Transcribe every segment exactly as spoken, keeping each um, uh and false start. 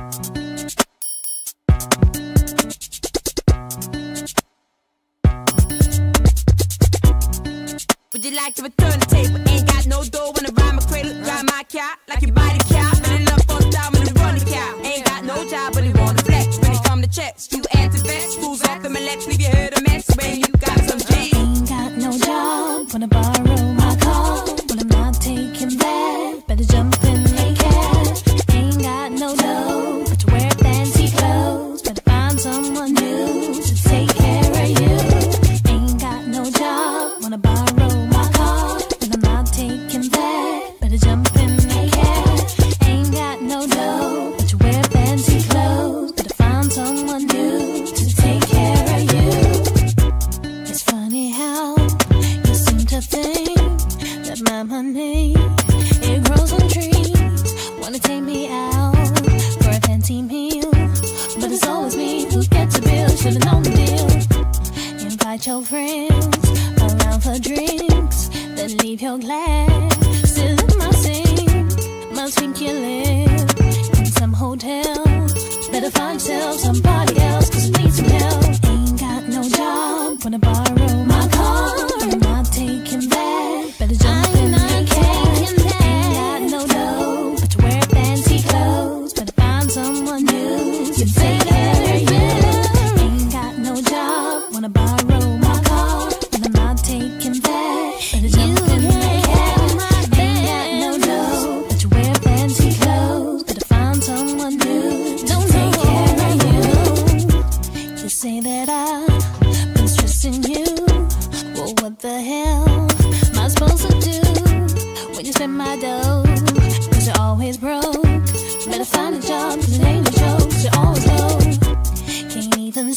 Would you like to return the table? Ain't got no dough when I ride my cradle, drive my car like you buy the car. But it love for style when you run the car. Ain't got no job, but he wanna flex. When it come to checks, you anti-vex. Who's off the let's leave your head a mess when you got some G. Ain't got no job, wanna borrow my car. When I'm not taking that, better jump in the cab. Ain't got no dough, but you wear fancy clothes. Better find someone new to take care of you. Ain't got no job, wanna borrow my car. When I'm not taking that, better jump in the cab. Ain't got no dough, but you wear fancy clothes. Better find someone new to take care of you. It's funny how you seem to think that my money, it grows on trees. Wanna take me out for a fancy meal, but it's always me who gets the bill. Should've known the deal. Invite your friends around for drinks, then leave your glass still in my sink. Must think you live in some hotel. Better find yourself somebody else, cause you need some help. Ain't got no job, wanna borrow my car. I'm not taking that, better jump in the cab. Ain't got no dough, but you wear fancy clothes. Better find someone new to take care of you. Ain't got no job, wanna borrow my car. But I'm not taking that, better jump in the cab. Ain't got no dough, but you wear fancy clothes. Better find someone new to take care of you. You say that I've been stressing you. Well, what the hell am I supposed to do when you spend my dough? Cause you're always broke. Better find a job, cause it ain't a joke. You're always low. Can't even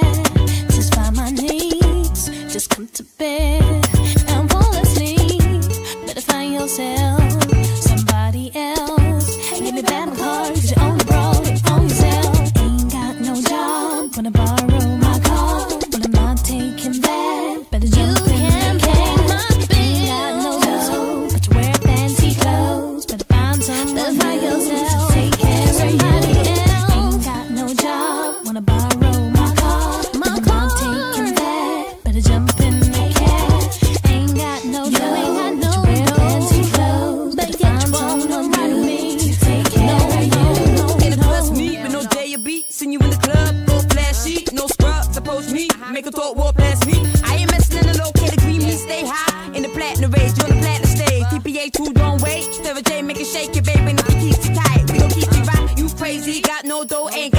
satisfy my needs. Just come to bed and fall asleep. Better find yourself somebody else. And give me back my car, cause you only broke it on yourself. Ain't got no job, wanna borrow my car. But I'm not taking that, better jump in the cab. Ain't got no dough, but you wear fancy clothes. Better find someone like yourself, take care of somebody else. Ain't got no job, wanna borrow my car. But I'm not taking that, better jump in the cab. Ain't got no dough, but you wear fancy clothes. Better find someone like me to take care of you. Ain't a plus me with no day or beat. Seen you in the club, full flashy, no scrub, suppose me. Make a thought walk past me. I ain't messing in the low category, me stay high in the platinum race. You on the platinum stage, T P A two don't wait. Sarah J make it shake it, baby, and if you keep it tight, we gon' keep you right. You crazy, got no dough, ain't got